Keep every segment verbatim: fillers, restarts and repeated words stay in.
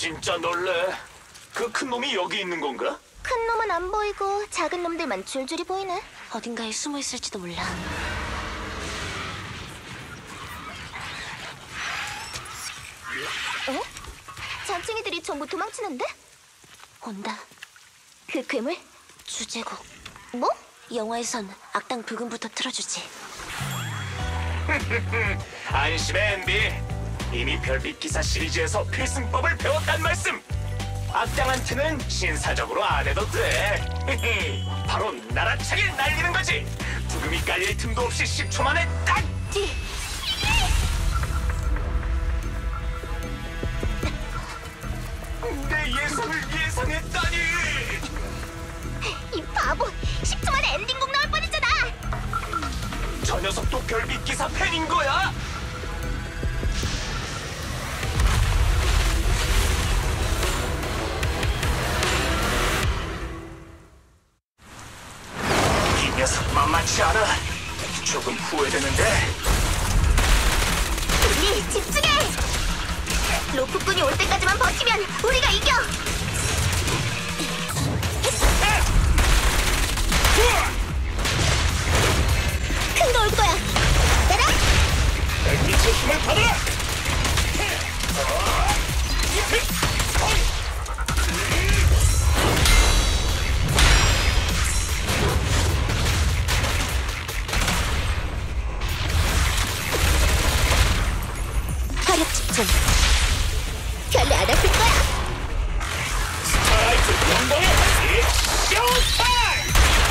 진짜 놀래. 그 큰 놈이 여기 있는 건가? 큰 놈은 안 보이고 작은 놈들만 줄줄이 보이네. 어딘가에 숨어 있을지도 몰라. 어? 잔챙이들이 전부 도망치는데? 온다. 그 괴물? 주제곡. 뭐? 영화에선 악당 부금부터 틀어주지. 안심해, 앤디. 이미 별빛 기사 시리즈에서 필승법을 배웠단 말씀. 악당한테는 신사적으로 안 해도 돼. 바로 나라차게 날리는 거지. 부금이 깔릴 틈도 없이 십 초 만에 딱! 내 예상을 예상했다니! 이 바보! 십 초 만에 엔딩곡 나올 뻔했잖아! 저 녀석도 별빛 기사 팬인 거야? 이 녀석 만만치 않아. 조금 후회되는데. 우리 집중해! 로프꾼이 올 때까지만 버티면 우리가 이겨! 큰 거 올 거야! 따라! 별빛의 힘을 받아라! 화력 집중. 별로 안 아플 거야! 스타라이트 영광의 쇼타임!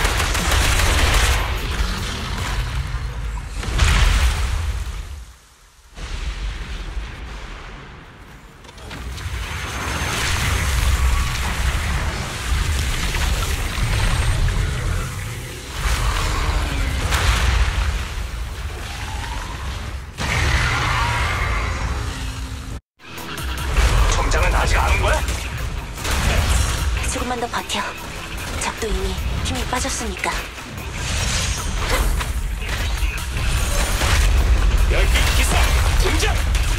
정장은 아직 안 온 거야? 조금만 더 버텨. 적도 이미 힘이 빠졌으니까. 별빛 기사 등장!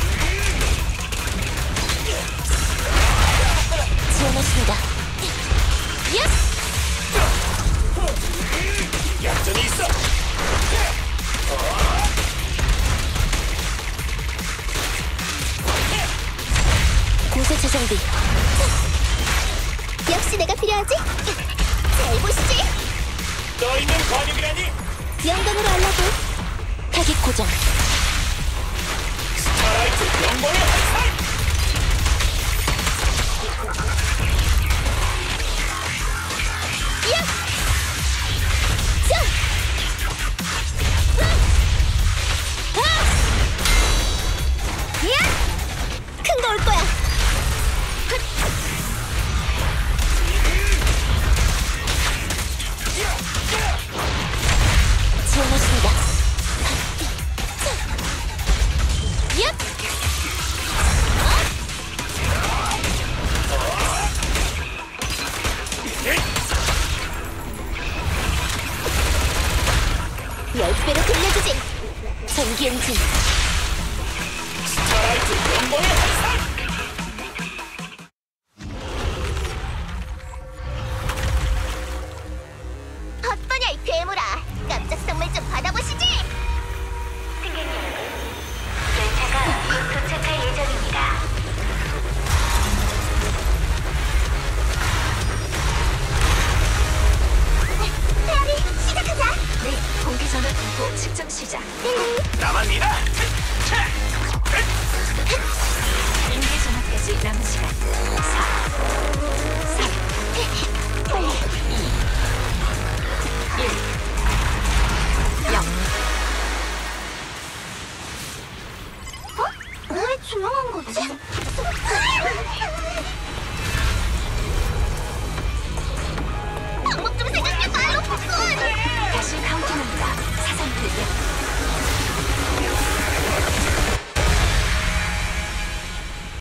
지원했습니다. 약점이 있어! 공세 재정비. 역시 내가 필요하지? 잘 보시지! 너 있는 관용이라니? 영광으로 하려고! 타깃 고정. 스타라이트 영광의 환상! 야! 자! 야! 큰 거 올 거야! 지원했습니다. 야! 열 배로 돌려주지! 전기 엔진. 스타라이트 영광의 환상! 어떠냐 이 괴물아! 깜짝 선물 좀 받아보시지! 승객 여러분, 열차가 곧 도착할 예정입니다. 페어리, 시작하자! 네, 공기 전환 공포 측정 시작. 나만 믿어! 차!